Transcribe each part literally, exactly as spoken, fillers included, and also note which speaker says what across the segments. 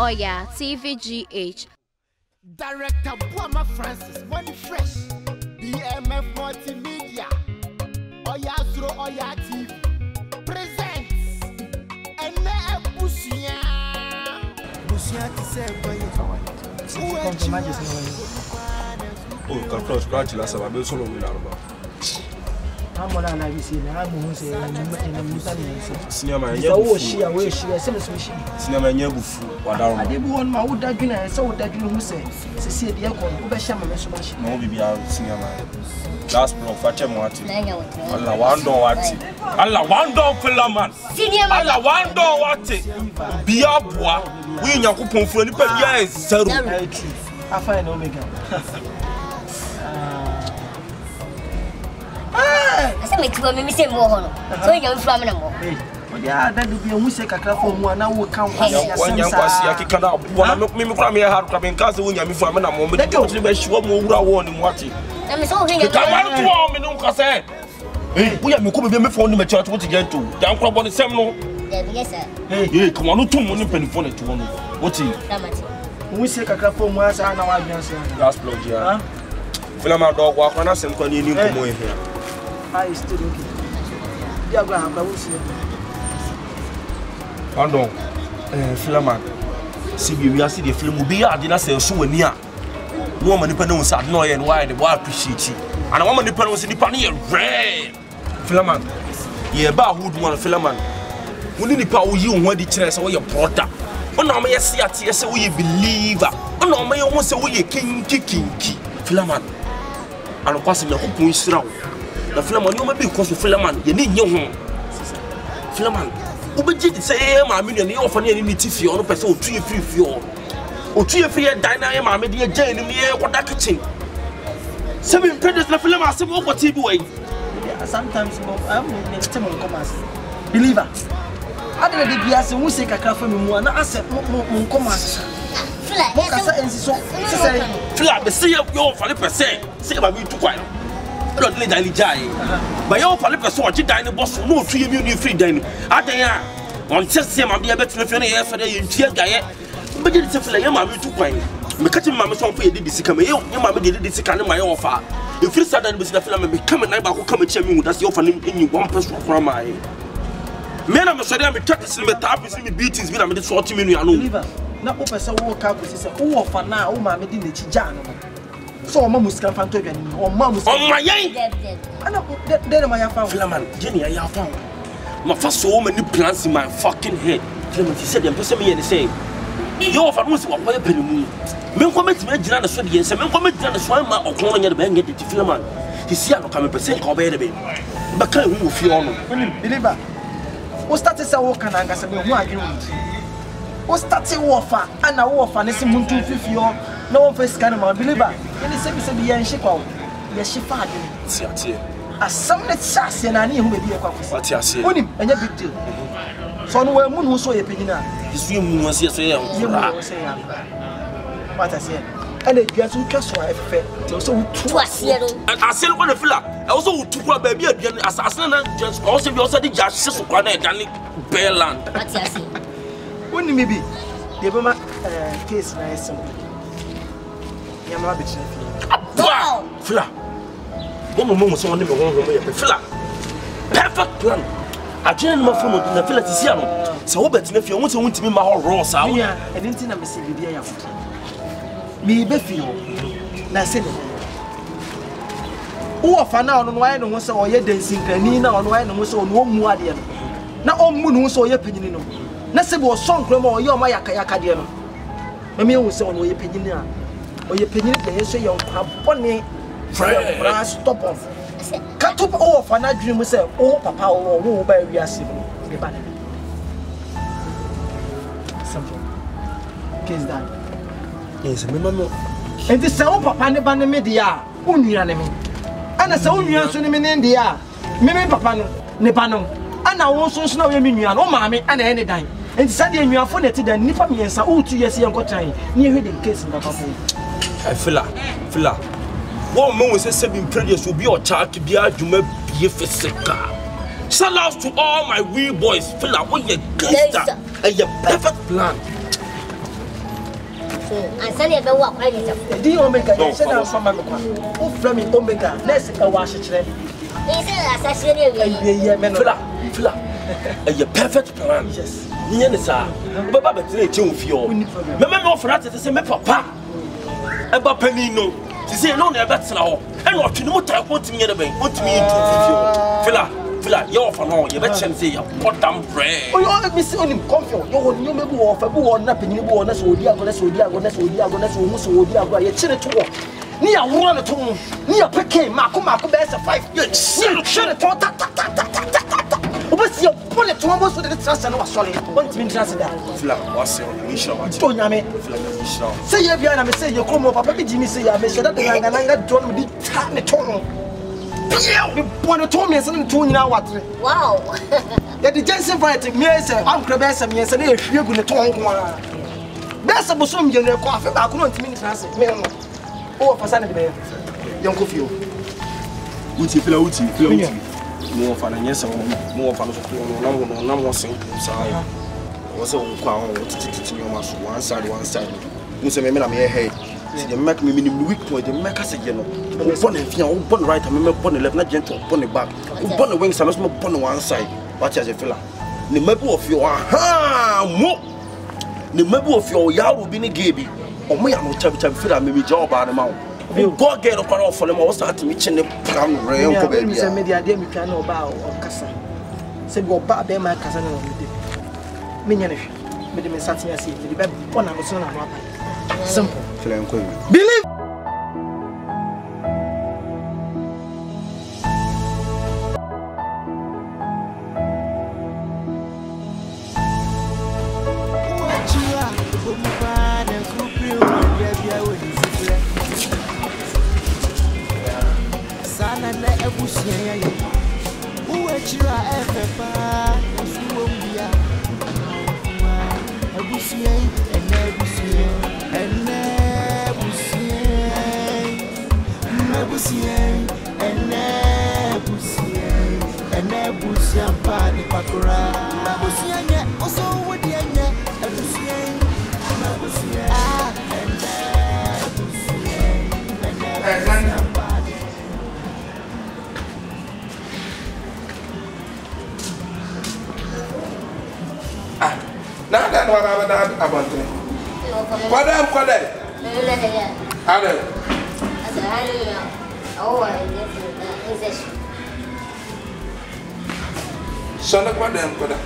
Speaker 1: Oya T V G H.
Speaker 2: Director Buama Francis, Money Fresh, B M F Multimedia, Oya Zero Oya T V, presents, and now Busia. Busia to say,
Speaker 3: oh, can close scratch last time. I built solo with Alba.
Speaker 4: I'm more than I see. I'm who say, I'm
Speaker 3: Cinema,
Speaker 4: you she away, she has some switching.
Speaker 3: Cinema, you buff. What are
Speaker 4: I did one my wood that you know, so that you who say, see the alcohol, who by Shaman so much.
Speaker 3: no be out cinema. Last block, fetch him what? Allah, one door what? Allah, one door filler man. Allah, one door what? Be up, we in your coupon for any pen, yes, zero.
Speaker 4: I find Omega.
Speaker 5: I said, make you me say more. So you're from no more.
Speaker 4: Yeah, that would be a music a clap for one hour count.
Speaker 3: When young was here, can I make me from your heart coming castle when you're from a moment? They go to the best one more warning what you.
Speaker 5: I'm so here.
Speaker 3: Come on, me no say. Hey, we are going to be phone in the church what you get to. Down crop on the same no.
Speaker 5: Yes, sir.
Speaker 3: Hey, come on, two money penny phone to one. What's it?
Speaker 4: Music a clap for one hour and I was
Speaker 3: last block, yeah. Film my dog walk on us and when you need to go in here.
Speaker 4: I still looking. Yeah, I will see you.
Speaker 3: Pardon, eh, Philaman. See, we are see the film will be a dinner sale so near. No one depends on no and why the boy appreciate it. And I want to depend on the penny red. Philaman, yeah, but who do want Philaman? We need the power you want the chance or your brother. Oh, no, may I see at yes, we believe. Oh, no, may I want to say we king kicking key. Philaman. And of course, the hope we surround. The Philaman, you may be because of Philaman, you need your home. Philaman. Ubejid say my million you offer any tea on person two free fuel. O two free diner my media jane in the what that kitchen. Seven predators na film as what T V way.
Speaker 4: Sometimes I'm next time on commerce. Believer. I did be as a music a craft from one asset mon commerce.
Speaker 5: Flat.
Speaker 3: Flat, the see of your five percent. Say about me too quiet. Not let daily jay. By your five percent, you dine the boss no free immunity free dining. At the end, on just say, I'm better than any effort in tear guy. But it's a flame, I'm too quiet. Me catching mamma some for you did this come. Your mamma did this kind of my offer. If you start with the film and become a neighbor who come and check me, that's your fan in one person from my. Men, I'm sorry, I'm a practicing the tap is in beatings, but I'm just forty million.
Speaker 4: Now, open so walk out with a who for now, oh, mamma didn't Chijano. So, Mamma's come from Togan or Mamma's on my yank. I know that my found Flaman, Jenny, I have found. My first so many plans in my fucking head. Clement said, and put me in the same. You offer most of what happened. Men come to me, Jan, so yes, and men come to the swim or calling your bang at the Flaman. He see I'm coming percent or baby. But can you feel on? Believer. What started a walk and I got some more. What started warfare and a warfare, and it's a moon to fifty or no one face kind of my believer. And it's a be a ship out. Yes, she found it. As some let's say, and I knew who may be a coffee. What you say? Only and a big deal. So, no one who saw a penny. His room was yesterday. What I said. And it gets who just so I felt. So, twice, I said, what a filler. I also took a baby again, assassin and just also be also the judge, so quite a Bearland. What I say? When maybe the Bama case nice. Yamma bitch. Wow! Fla. One moment, someone never won't go. Fla. Perfect plan. I didn't know from the village is young. So, but if you want to win to me, my whole rose out. I didn't think I'm a silly dear. Me, Beffio. Now, say who are fan out on why no one saw your dancing, Nina on why no one saw no more. Now, all moon saw your opinion. Nase bo song kremo yo ma yakayaka de no meme hu se ono ye panyini a o ye panyini pe so ye kwabone fra stop off ka top o fa na dwene mu se o papa o wo ba wi ase mo de ba de something case that yes me no and this o papa ne ba ne me dia o nua ne me ana se o nua so ne me ne dia me me papa no ne ba no ana wo so so na we me nua no ma me ana ene dan. And Sunday, you are for the day, Nipa me and Sao two years young got time near the case in the couple. I feel feel one moment says seven predators will be your child to be a Juma be a physical. Shout out to all my wee boys, feel like what you gangster and your perfect plan.
Speaker 5: And send you a walk. I need to.
Speaker 4: The Omega, you said I'm from Mamma. Who from Omega? Let's go wash it.
Speaker 5: He said, assassinate.
Speaker 3: Fila, Fila, a perfect plan.
Speaker 4: Yes.
Speaker 3: Nianisa, Baba Betty, Fio. Remember for that to say, my papa. About Penino. She said, no, never now. And what you know, I want to me in the bank. Want me into Fila. Fila, you're for no, you better say a pot damn bread. Oh, you let me see on him comfort. You will never go off a boo or napping you on us, or Diagones, or Diagones, or Diagones, or Musso, or Diago, your chin to walk. Near one at home, near Pekin, Marco Marco Bears a five years. Shut it, ta ta ta ta ta ta. What's your bullet to almost with the trust and was solid? What's been trusted that? Fila, what's your mission? Tonyame, say you're behind me, say you come up, Papa Jimmy, say I make sure that the Langa John will be tap the tongue. One of Tommy and two now what?
Speaker 5: Wow.
Speaker 4: That the Jensen fighting me as Uncle Bessa, yes, and if you're going to tongue. Bessa was some young coffee, I couldn't mean transit. Oh, for Sunday, young coffee.
Speaker 3: Would you feel out? More fun and yes, more fun of no no more sing. Sorry. Was a crown one side, one side. Musa Memina, my head. They make me minimum weak point, they make us a yellow. Upon a few, upon right, I remember upon the left, not gentle, upon the back. Upon the wings, I must move upon one side. Watch as a fella. The map of your aha, mo. The map of your yaw will be a gaby. Or me, I'm not to feel maybe job out of the mouth. God get up and for them, I was starting to meet in the brown rail. I made the idea we can know about Casa. Said, go back there, my cousin. Minion, with the Messati, I see the bed one of the son of simple. Believe.
Speaker 6: Now that one I have about it. What am I? How do so look what them put up.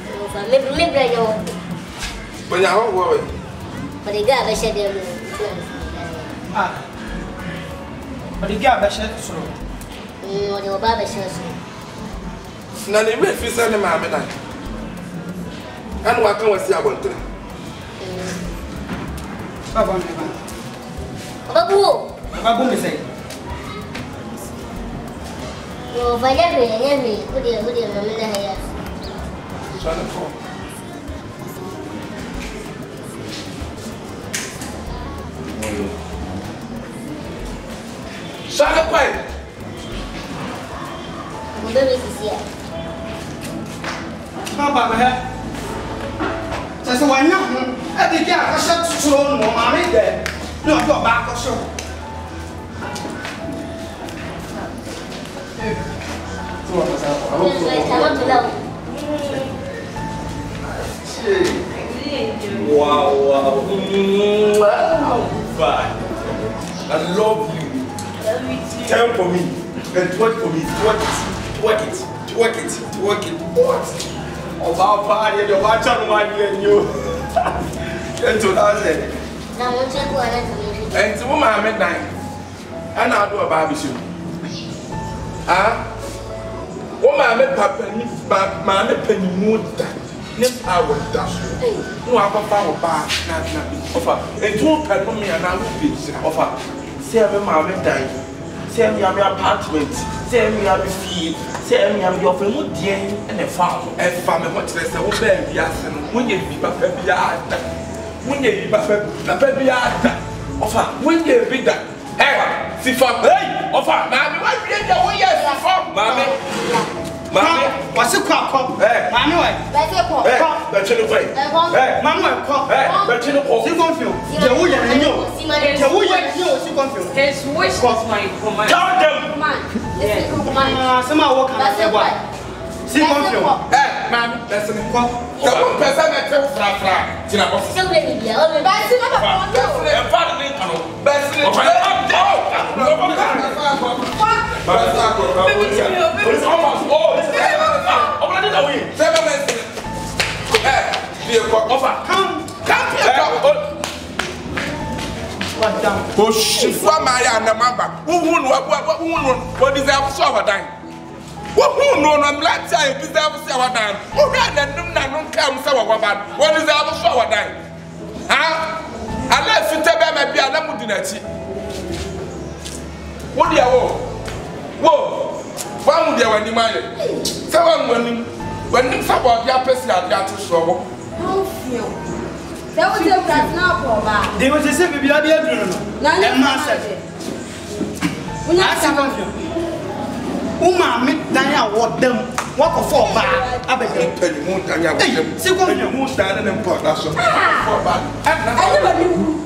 Speaker 6: But you are worried.
Speaker 5: But the guy I said them.
Speaker 4: Ah. But the guy I said so.
Speaker 5: No, the Baba says so.
Speaker 6: Now the way fish and the mammy. And what can we see about it?
Speaker 5: Babu.
Speaker 4: Babu me say.
Speaker 5: No, vai lá ver, lá ver. O dia, o dia, não me dá aí.
Speaker 6: Só não for. Só não pode.
Speaker 5: O bebê se sia.
Speaker 4: Baba me. Just one young, I think I shut strong, no, mammy there. No, go back or so.
Speaker 3: Wow, wow. Fine. I love you. Tell for me. And twerk for me. Twerk it. Twerk it. Twerk it. Twerk it. What? About party, the watch on my and you. And to that, and to woman at midnight, and I'll do a barbecue. Ah, woman, I met Papa, my penny mood that nip I would dash. No, I have found a bar, not nothing. Offer, and two pen me and I will be offer. Say, I'm a midnight. Say, I'm your apartment. Say, I'm your fee. Say, I'm your friend, and a farm. And farm, what less than one baby, when you be Papa, when you be Papa, baby, offer, when you be that. Hey, see, for hey, offer, now, why be the way you are from, mammy? Mammy, what's the crop? Hey, mammy, what's the crop? bɛtwe ne kɔe
Speaker 4: Mama kɔ
Speaker 3: bɛtwe ne kɔ
Speaker 4: si confuse je wo yɛ n'enyo je wo yɛ n'enyo si confuse
Speaker 7: His wish was my command.
Speaker 3: tell them
Speaker 4: sɛ ma wɔ kana sɛ bɔ si confuse
Speaker 6: Eh, man, listen. Come. The one person that tells fra fra. Tina boss.
Speaker 5: So many dear. Oh, but see my papa.
Speaker 3: ɛ fa de ne kano
Speaker 6: Best in the
Speaker 3: ɔfa
Speaker 6: world.
Speaker 3: ɛ no ɔfa de police officer oh this is ɔfa de na wo yi
Speaker 6: Seven minutes. Eh, be a cock.
Speaker 3: ɔfa
Speaker 4: come
Speaker 6: Come here.
Speaker 4: what down
Speaker 6: Oh, shit. For my and the mamba. Who won what who won what deserve so our time. Who no no black tie deserve so our time. Who ran and them na no come so our bad. What deserve so our time. Ah, unless you tell me be ana mudinati. What do you want? Whoa. Why would you want the money? Seven when when you say about your person at your to show.
Speaker 7: How feel? That was your class now, Papa.
Speaker 4: they will say baby I be do no
Speaker 7: None
Speaker 4: e ma sɛ
Speaker 7: When
Speaker 4: I see confuse uma me dan a wɔ dam wɔkɔ fɔ ɔbaa abɛdam
Speaker 6: Penny moon and your
Speaker 4: Hey, see confuse
Speaker 6: moon standing in pot. That's all.
Speaker 7: I never knew.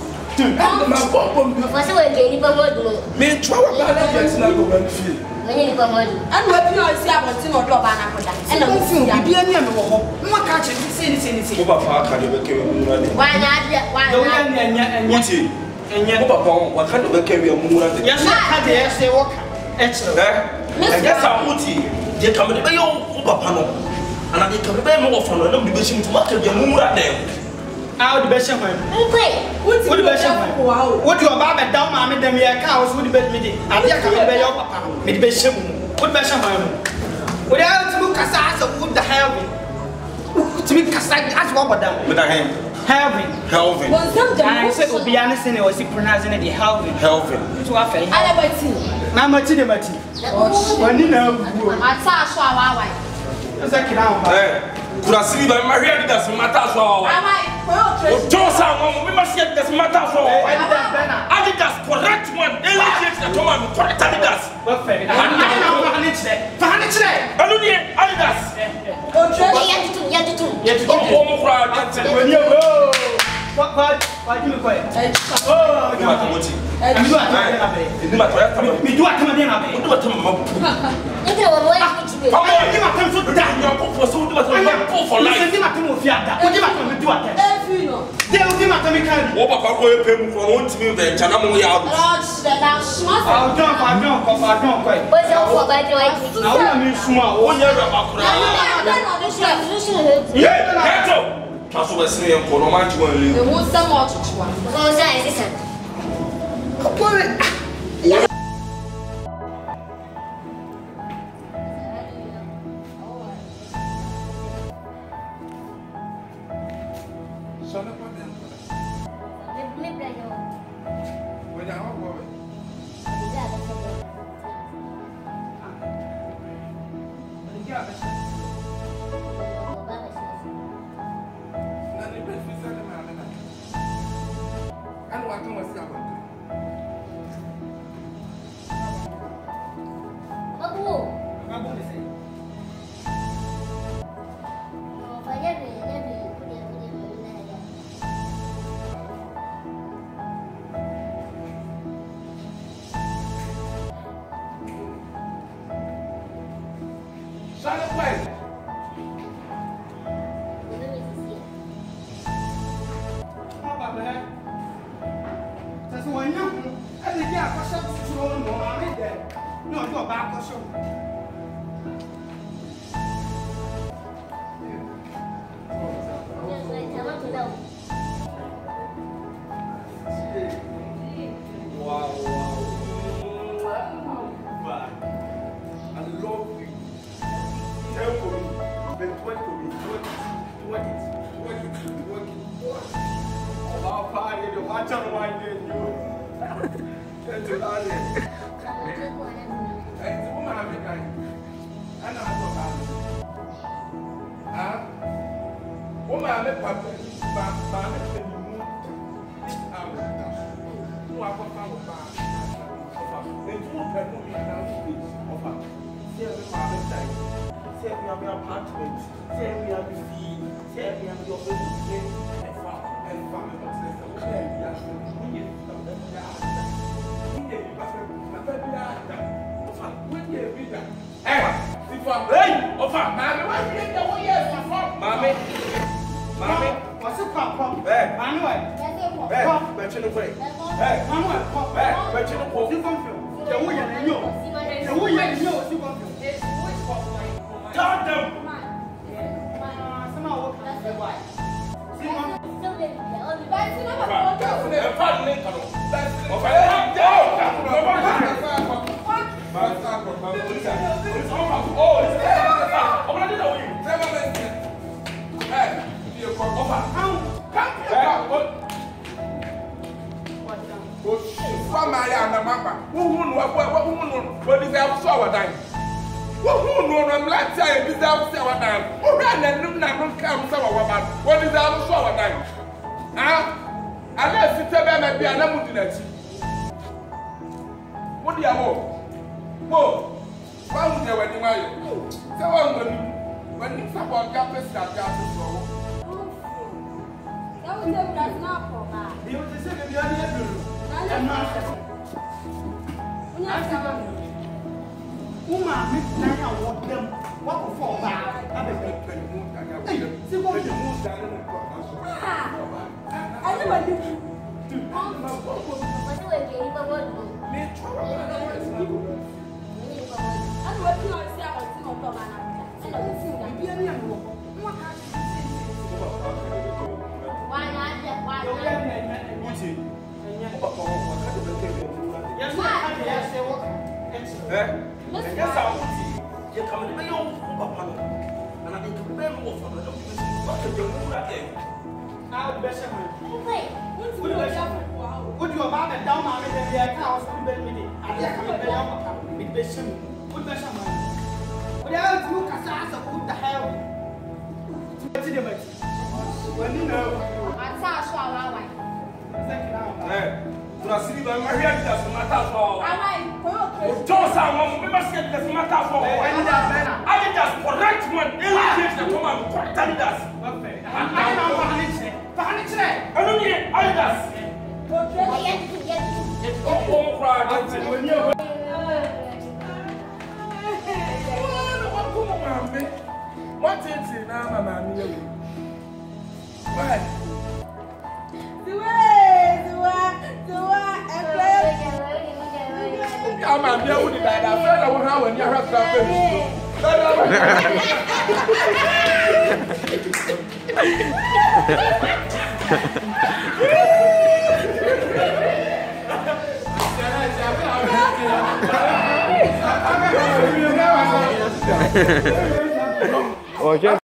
Speaker 5: For so we get any more.
Speaker 6: Me try what bad yes na go run feel.
Speaker 5: Many any more.
Speaker 7: And we pure see about to no drop an apple.
Speaker 4: and I'm confused bibi ani am wɔ hɔ mo ka kyerɛ me say ni say ni say
Speaker 3: wo papa aka de bɛkɛ mu na de
Speaker 5: Why not? Why
Speaker 4: the way
Speaker 5: not?
Speaker 4: anya anya anya
Speaker 3: wuti wo papa waka de bɛkɛ mu na de
Speaker 4: yɛ sɛ ka de yɛ sɛ wɔka ɛkyerɛ
Speaker 3: ɛ ɛgɛ sa wuti je kam de bɛyɛ wo papa no ana de kam de bɛyɛ mo wɔ fa no na mo de bɛhyɛ mu to maka de mu na de
Speaker 4: a wo de bɛhyɛ hwan
Speaker 5: Okay.
Speaker 4: wo de bɛhyɛ hwan wo de ɔbaa bɛ da wo maame dɛm yɛ ka wo so wo de bɛ mi de adeɛ ka me bɛyɛ wo papa no me de bɛhyɛ mu wo de bɛhyɛ hwan mu wo de ayɛ tumi kasa asɛ wo da heaven tumi kasa asɛ wo bɔ dam
Speaker 3: me da hen
Speaker 4: heaven
Speaker 3: Helvin
Speaker 7: When some
Speaker 4: I say obiara ne se ne wɔsi pronounce ne de heaven
Speaker 3: Helvin
Speaker 4: so afɛ
Speaker 7: I never see.
Speaker 4: na mati de mati wani na abuo
Speaker 7: I saw so I
Speaker 4: ɛsɛ kira ho ba
Speaker 3: ɛ kurasiri ba ma hwɛ Adidas mata so awa o Josa mo me ma see Adidas mata so awa Adidas correct one any change that come am correct Adidas
Speaker 4: wɔfɛ fa ne kyerɛ fa ne kyerɛ
Speaker 3: anu ni Adidas
Speaker 5: Oh, yeah, you too, yeah, you too.
Speaker 4: yɛ
Speaker 3: o o mo kura de
Speaker 4: wani o wa wa wa di mi kɔ yɛ oh
Speaker 3: ni ma to moti
Speaker 4: mi do atama den na bɛ
Speaker 3: ni ma to ya ta ma
Speaker 4: mi do atama den na bɛ
Speaker 3: o do ta ma bu
Speaker 5: You can have one which
Speaker 3: come on
Speaker 4: di ma tɛm so da
Speaker 3: ya ko for so do ta ma ko for life
Speaker 4: di ma tɛm o fi ada o di ma tɛm mi do atɛ
Speaker 7: Every no.
Speaker 4: de o di ma tɛm mi kan di
Speaker 3: o papa ko e pe mu ko no ntimi be ncha na mo ya do
Speaker 7: Lord, now smart.
Speaker 4: awo dɔn kɔ adɔn kɔ fɔ adɔn kɔ yɛ
Speaker 5: What's up for by the way?
Speaker 4: na o na mi suma o
Speaker 3: o nya ra ba kura ye keto ma so we sene en ko no ma ji wan le
Speaker 7: The whole summer to one.
Speaker 5: Go say this.
Speaker 6: So na pa dem.
Speaker 5: Me play yo.
Speaker 6: We da ho go. Na ni be fi sa na ma na. Anu wa kan wa si abon.
Speaker 5: Babu. Oh, vaya bien, ya bien.
Speaker 6: Sa na pa.
Speaker 4: Sɛ wɔnyɛ ho ɛde gye akɔhyɛ turo no maame dɛ na ɔde ɔbaa akɔhyɛ ho
Speaker 3: wow wow I love you tell for me but what for me what what it what it what it ọba pa ye do ma chan wa ye yo ente la le
Speaker 6: Eh, wo ma me kai. Ana to ba. Ah. Wo ma me pa ba ba me pe ni mu. Ah, wo da. Wo akọ fa wo ba. Ofa. E tu pe mu mi na wo pe. Ofa. Se e ma me tai.
Speaker 4: Say we have your apartment. Say we have the fee. Say we have your own game. And farm. And farm. And farm.
Speaker 3: Hey, Ofa, Mami, why you get the one year from Mami? Mami,
Speaker 4: what's it called?
Speaker 3: Hey,
Speaker 4: Mami, what?
Speaker 3: Hey, but you know what? Hey,
Speaker 4: Mami,
Speaker 3: hey, but you know what?
Speaker 4: you come from? The way you know. The way you know, you come from.
Speaker 3: Tell them.
Speaker 4: Somehow walk out the way. See, Mami. What do you want? Whoa! Why would you want to marry? So when you support campus, that campus,
Speaker 7: that was the that's not for that.
Speaker 4: You want to say that you are the I'm not. Uma, me plan out what them what for back. I beg you. See what you move down.
Speaker 7: I never did. I'm working on seven on top and I'm why not? Why not?
Speaker 4: Yes, why? Yes, they walk.
Speaker 3: Eh? I guess I will see. You're coming to me on Papa. And I think to remember what from the document. What did you do that day?
Speaker 4: I'll be better.
Speaker 7: Wait, what's the matter?
Speaker 4: Would you about the down my house to bed with it? I can't come down with the shim. Put the shaman. Without you, Casasa, put the hell. When you know,
Speaker 7: I saw a shower.
Speaker 3: Eh? Tu as suivi ma mariage dans ce matin fort.
Speaker 7: I like,
Speaker 3: Don't say I'm going to get this matter for. Adidas correct one. Eliminate the command. Correct Adidas.
Speaker 4: I know Panic. Panic.
Speaker 3: I don't need Adidas. Don't cry. When you what is it now, Mamma? Why? I'm a dear with that. I felt I would have when you have that. Okay.